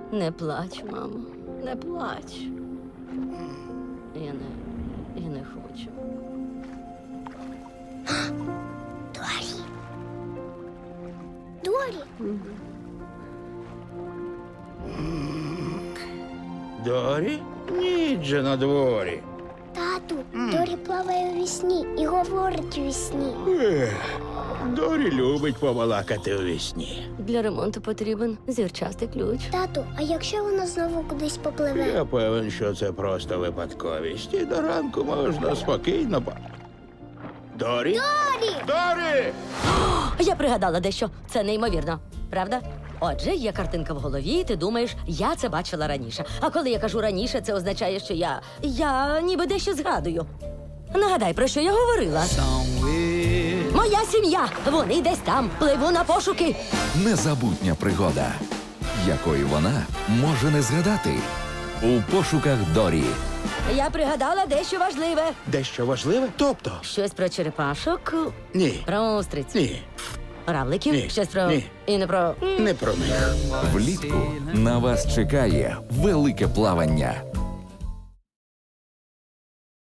Не плач, мамо, не плач. Я не хочу. Дорі. Дорі. Дорі? Ніч же на дворі. Тату, Дорі плаває у вісні і говорить у вісні. Дорі любить побалакати у вісні. Для ремонту потрібен зірчастий ключ. Тату, а якщо вона знову кудись попливе? Я певен, що це просто випадковість. І до ранку можна спокійно Дорі? Дорі! Дорі! Я пригадала дещо. Це неймовірно. Правда? Отже, є картинка в голові, і ти думаєш, я це бачила раніше. А коли я кажу раніше, це означає, що я ніби дещо згадую. Нагадай, про що я говорила. Моя сім'я! Вони десь там. Пливу на пошуки. Незабутня пригода, якої вона може не згадати. У пошуках Дорі. Я пригадала дещо важливе. Дещо важливе? Тобто? Щось про черепашок, Ні. про устриць, Ні. равликів, Ні. щось про... Ні. І не про... Не про них. Влітку на вас чекає велике плавання.